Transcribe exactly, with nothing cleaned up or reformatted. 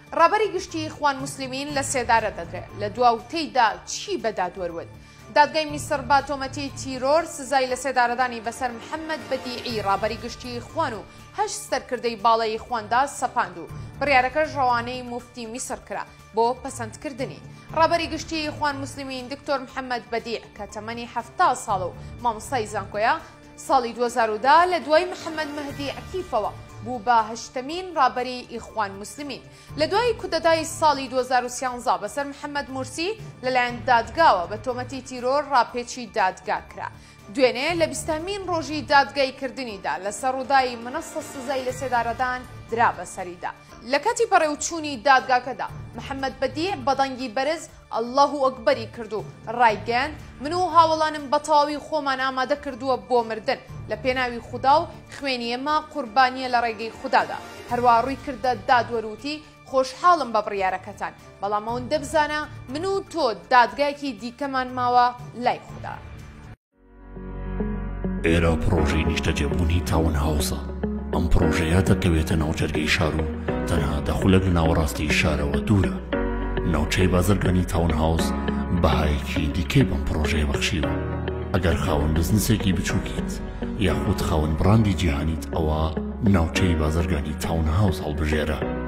ڕابەری گشتی ئیخوان موسلیمین لە سێدارە دەدرێت لە دواوتەیدا چی بەدادوەروت. دادگای میسر با تۆمەتی تیرۆر سزای لە سێدارەدانی بەسەر محەممەد بەدیعی ڕابەری گشتی ئیخوان و هەشت سەرکردەی باڵای ئیخواندا سەپاند و بڕیارەکەش ڕەوانەی موفتی میسر کرا بۆ پەسەندکردنی. ڕابەری گشتی ئیخوان موسلیمین دکتۆر محەممەد بەدیع کە تەمەنی هەفتا ساڵ و مامۆستای زانکۆیە ساڵی دوو هەزار و دە لە دوای محەممەد مەهدی عەکیفەوە بوو بە هەشتەمین ڕابەری ئیخوان موسلیمین. لە دوای کودەتای ساڵی دوو هەزار و سیانزە بەسەر محەممەد مورسی لەلایەن دادگاوە بە تۆمەتی تیرۆر ڕاپێچی دادگا کرا. دوێنێ لە بیستەمین ڕۆژی دادگای کردنیدا لەسەر ڕووداوی منەسە سزای لە سێدارەدان درا بەسەریدا. لە کاتی بەڕێوچوونی دادگاکەدا محەممەد بەدیع بەدەنگی بەرز ئەڵڵاهو ئەکبەری کرد و ڕایگەیاند من و هاوڵانم بە تەواوی خۆمان ئامادە کردووە بۆ مردن لە پێناوی خودا و خوێنی ئێمە قوربانیە لە ڕێگەی خوددادا. هەروە ڕووی کردە دادوەروتی خۆشحاڵم بە بڕیارەکەتان بەڵام ئەوەندە بزانە من و تۆ دادگایەکی دیکەمان ماوە لای خودا. ئێرە پرۆژەی نیشتەجێبوونی تاون هاوسە. ئەم پرۆژەیە دەکەوێتە ناوچەرگەی شار و تەنها دەخولەک لە ناوەڕاستی شارەوە دوورە. ناوچەی بازرگانی تاون هاوس بەهایەکی دیکەی بەم پرۆژەیە بەخشیوە. ئەگەر خاوەن بزنسێکی بچووکیت یاخود خاوەن بڕاندی جیهانیت ئەوە ناوچەی بازرگانی تاون هاوس هەڵبژێرە.